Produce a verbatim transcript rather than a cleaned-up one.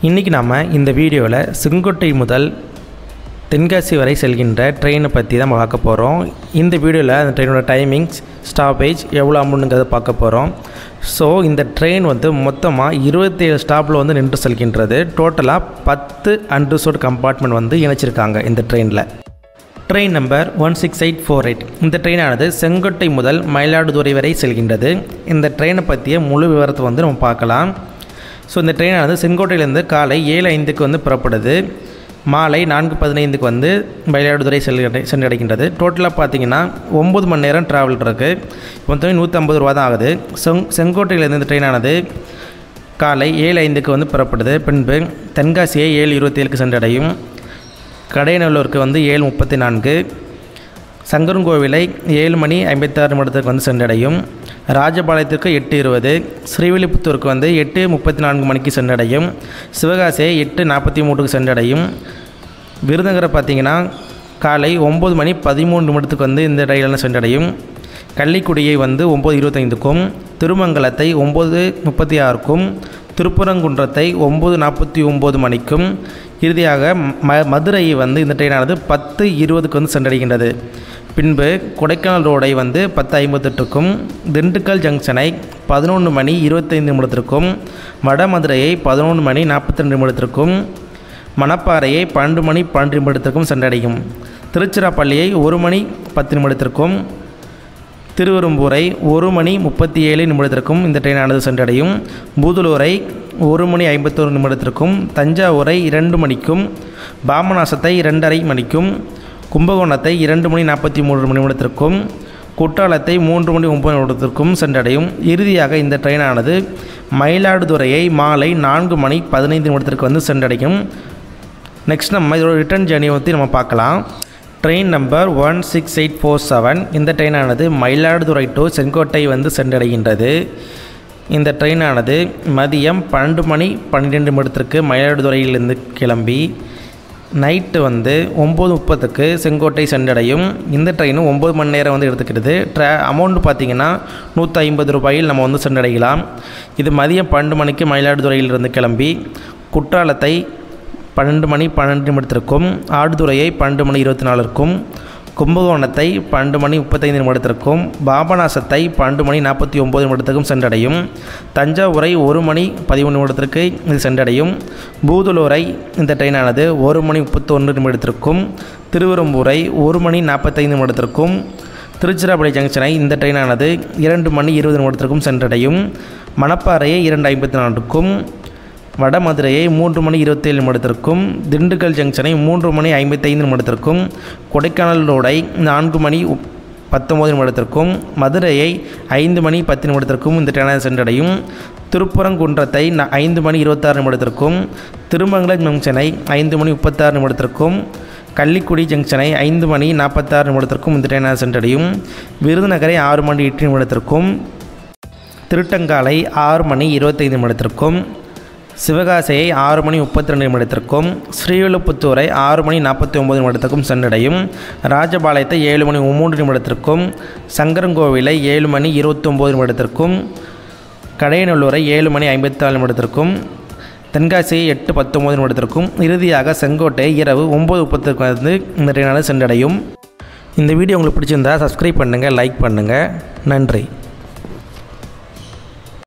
இன்றைக்கி நாம் இந்த வீடியோவில் செங்கோட்டை முதல் தென்காசி வரை செல்கின்ற ட்ரெயினை பற்றி தான் பார்க்க போகிறோம். இந்த வீடியோவில் அந்த ட்ரெயினோட டைமிங்ஸ், ஸ்டாப்பேஜ், எவ்வளோ அமௌண்ட்டுங்கிறத பார்க்க போகிறோம். ஸோ இந்த ட்ரெயின் வந்து மொத்தமாக இருபத்தேழு ஸ்டாப்பில் வந்து நின்று செல்கின்றது. டோட்டலாக பத்து அன்ரிசர்வ்டு கம்பார்ட்மெண்ட் வந்து இணைச்சிருக்காங்க இந்த ட்ரெயினில். Train number one six eight four eight இந்த ட்ரெயினானது செங்கோட்டை முதல் மயிலாடுதுறை வரை செல்கின்றது. இந்த ட்ரெயினை பற்றிய முழு விவரத்தை வந்து நம்ம பார்க்கலாம். ஸோ இந்த ட்ரெயினானது செங்கோட்டையிலேருந்து காலை ஏழு ஐந்துக்கு வந்து புறப்படுது. மாலை நான்கு பதினைந்துக்கு வந்து மயிலாடுதுறை செல் சென்றடைகின்றது. டோட்டலாக பார்த்தீங்கன்னா ஒம்பது மணி நேரம் ட்ராவல் இருக்குது. மொத்தம் நூற்றம்பது ரூபா தான் ஆகுது. செங் செங்கோட்டையிலேருந்து இந்த ட்ரெயினானது காலை ஏழு ஐந்துக்கு வந்து புறப்படுது. பின்பு தென்காசியை ஏழு இருபத்தி ஏழுக்கு சென்றடையும். கடையநல்லூருக்கு வந்து ஏழு முப்பத்தி நான்கு, சங்கரன்கோவிலை ஏழு மணி ஐம்பத்தாறு நிமிடத்துக்கு வந்து சென்றடையும். ராஜபாளையத்திற்கு எட்டு இருபது, ஸ்ரீவில்லிபுத்தூருக்கு வந்து எட்டு முப்பத்தி நான்கு மணிக்கு சென்றடையும். சிவகாசியை எட்டு நாற்பத்தி மூணுக்கு சென்றடையும். விருதுநகரை பார்த்திங்கன்னா காலை ஒம்பது மணி பதிமூணு நிமிடத்துக்கு வந்து இந்த ரயிலில் சென்றடையும். கள்ளிக்குடியை வந்து ஒம்பது இருபத்தைந்துக்கும், திருமங்கலத்தை ஒம்பது முப்பத்தி ஆறுக்கும், திருப்பரங்குன்றத்தை ஒம்பது நாற்பத்தி ஒம்பது மணிக்கும், இறுதியாக ம மதுரையை வந்து இந்த ட்ரெயினானது பத்து இருபதுக்கு வந்து சென்றடைகின்றது. பின்பு கொடைக்கானல் ரோடை வந்து பத்து ஐம்பத்தெட்டுக்கும், திண்டுக்கல் ஜங்ஷனை பதினொன்று மணி இருபத்தைந்து நிமிடத்திற்கும், வடமதுரையை பதினொன்று மணி நாற்பத்தி ரெண்டு நிமிடத்திற்கும், மணப்பாறையை பன்னெண்டு மணி பன்னெண்டு நிமிடத்திற்கும் சென்றடையும். திருச்சிராப்பள்ளியை ஒரு மணி பத்து நிமிடத்திற்கும், திருவெரும்பூரை ஒரு மணி முப்பத்தி ஏழு நிமிடத்திற்கும் இந்த ட்ரெயினானது சென்றடையும். பூதலூரை ஒரு மணி ஐம்பத்தொரு நிமிடத்திற்கும், தஞ்சாவூரை இரண்டு மணிக்கும், பாபநாசத்தை இரண்டரை மணிக்கும், கும்பகோணத்தை இரண்டு மணி நாற்பத்தி மூன்று நிமிடத்திற்கும், குற்றாலத்தை மூன்று மணி ஒன்பது நிமிடத்திற்கும் சென்றடையும். இறுதியாக இந்த ட்ரெயினானது மயிலாடுதுறையை மாலை நான்கு மணி பதினைந்து நிமிடத்திற்கு வந்து சென்றடையும். நெக்ஸ்ட் நம்ம இதோட ரிட்டர்ன் ஜேர்னியை பற்றி நம்ம பார்க்கலாம். Train number one six eight four seven இந்த ட்ரெயினானது மயிலாடுதுறை டு செங்கோட்டை வந்து சென்றடைகின்றது. இந்த ட்ரெயினானது மதியம் பன்னெண்டு மணி பன்னிரெண்டு நிமிடத்திற்கு மயிலாடுதுறையிலிருந்து கிளம்பி நைட்டு வந்து ஒம்பது முப்பதுக்கு செங்கோட்டை சென்றடையும். இந்த ட்ரெயினும் ஒம்பது மணி நேரம் வந்து எடுத்துக்கிறது. ட்ரா அமௌண்ட்டு பார்த்திங்கன்னா நூற்றி ஐம்பது ரூபாயில் நம்ம வந்து சென்றடையலாம். இது மதியம் பன்னெண்டு மணிக்கு மயிலாடுதுறையிலிருந்து கிளம்பி குற்றாலத்தை பன்னெண்டு மணி பன்னெண்டு நிமிடத்திற்கும், ஆடுதுறையை பன்னெண்டு மணி இருபத்தி நாலுக்கும், கும்பகோணத்தை பன்னெண்டு மணி முப்பத்தைந்து நிமிடத்திற்கும், பாபநாசத்தை பன்னெண்டு மணி நாற்பத்தி ஒம்பது நிமிடத்துக்கும் சென்றடையும். தஞ்சாவூரை ஒரு மணி பதிமூணு நிமிடத்திற்கு இது சென்றடையும். பூதலூரை இந்த ட்ரெயினானது ஒரு மணி முப்பத்தொன்று நிமிடத்திற்கும், திருவெரும்பூரை ஒரு மணி நாற்பத்தைந்து நிமிடத்திற்கும், திருச்சிராப்பள்ளி ஜங்ஷனை இந்த ட்ரெயினானது இரண்டு மணி இருபது நிமிடத்திற்கும் சென்றடையும். மணப்பாறையை இரண்டு ஐம்பத்தி நான்குக்கும், வடமதுரையை மூன்று மணி இருபத்தேழு நிமிடத்திற்கும், திண்டுக்கல் ஜங்ஷனை மூன்று மணி ஐம்பத்தைந்து நிமிடத்திற்கும், கொடைக்கானல் ரோடை நான்கு மணி பத்தொம்பது நிமிடத்திற்கும், மதுரையை ஐந்து மணி பத்து நிமிடத்திற்கும் இந்த ட்ரெயினை சென்றடையும். திருப்பரங்குன்றத்தை ஐந்து மணி இருபத்தாறு நிமிடத்திற்கும், திருமங்கலம் ஜங்ஷனை ஐந்து மணி முப்பத்தாறு நிமிடத்திற்கும், கள்ளிக்குடி ஜங்ஷனை ஐந்து மணி நாற்பத்தாறு நிமிடத்திற்கும் இந்த ட்ரெயினை சென்றடையும். விருதுநகரை ஆறு மணி எட்டு நிமிடத்திற்கும், திருட்டங்காலை ஆறு மணி இருபத்தைந்து நிமிடத்திற்கும், சிவகாசியை ஆறு மணி முப்பத்தி ரெண்டு நிமிடத்திற்கும், ஸ்ரீவில்லிபுத்தூரை ஆறு மணி நாற்பத்தி ஒம்பது நிமிடத்திற்கும் சென்றடையும். ராஜபாளையத்தை ஏழு மணி மூன்று நிமிடத்திற்கும், சங்கரன்கோவிலை ஏழு மணி இருபத்தொம்போது நிமிடத்திற்கும், கடையநல்லூரை ஏழு மணி ஐம்பத்தி நாலு நிமிடத்திற்கும், தென்காசியை எட்டு பத்தொம்பது நிமிடத்திற்கும், இறுதியாக செங்கோட்டை இரவு ஒம்பது முப்பத்துக்கு வந்து இந்த ட்ரெயினானது சென்றடையும். இந்த வீடியோ உங்களுக்கு பிடிச்சிருந்தால் சப்ஸ்கிரைப் பண்ணுங்கள், லைக் பண்ணுங்கள். நன்றி.